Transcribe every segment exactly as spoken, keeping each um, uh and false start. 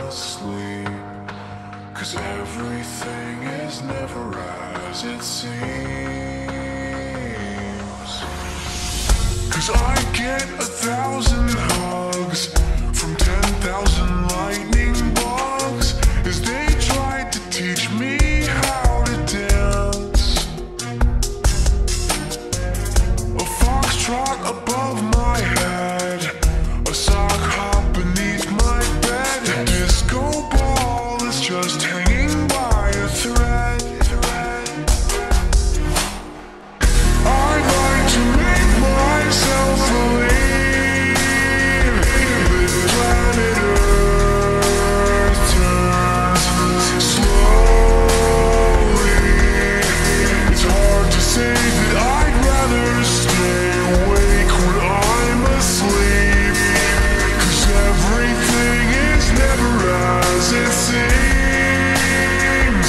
asleep. 'Cause everything is never as it seems. 'Cause I get a thousand hugs from ten thousand lightning bugs as they tried to teach me how to dance. A foxtrot above my head, a sock hop beneath my bed. A disco ball is just hanging by a thread. I'd like to make myself believe that planet Earth turns slowly. It's hard to say that I'd rather stay awake when I'm asleep. 'Cause everything is never as it seems.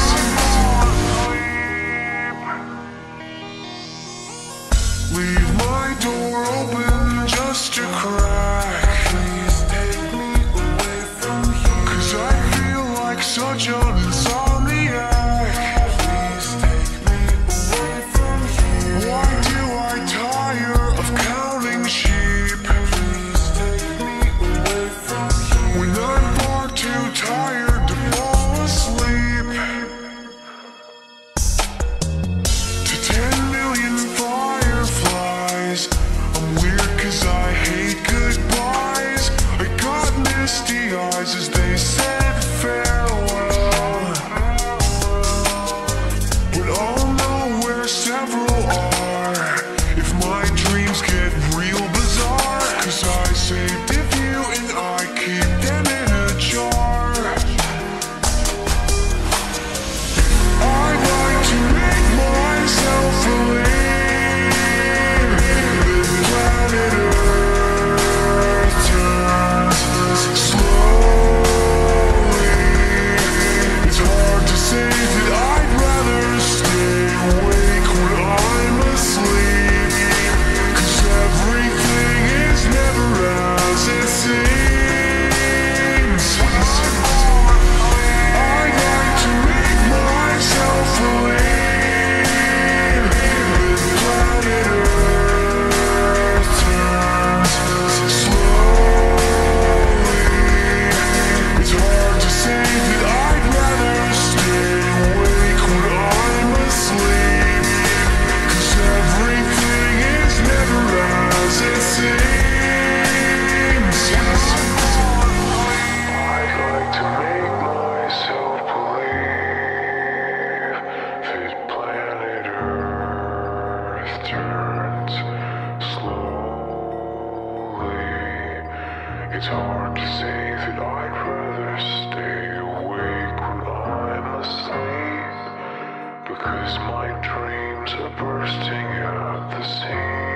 Leave my door open just a crack. Please take me away from here. 'Cause I feel like such an insomniac. Please take me away from here. Why do I tire of counting sheep? Please take me away from here. When I'm far too tired to fall asleep. To ten million fireflies, I'm weird 'cause I hate goodbyes. I got misty eyes as they said farewell. But I'll know where several are if my dreams get real bizarre. 'Cause I saved a few and I keep them in a jar. I'd like to make myself believe that planet Earth turns slowly. It's hard to say that I'd rather stay awake when I'm asleep. 'Cause everything is never as it seems. I'd like to make myself believe that planet Earth turns slowly. It's hard to say that I'd rather stay awake when I'm asleep. 'Cause everything is never as it seems. I'd like to make myself believe that planet Earth turns slowly. It's hard to say that I'd rather stay awake when I'm asleep. Because my dreams are bursting at the seams.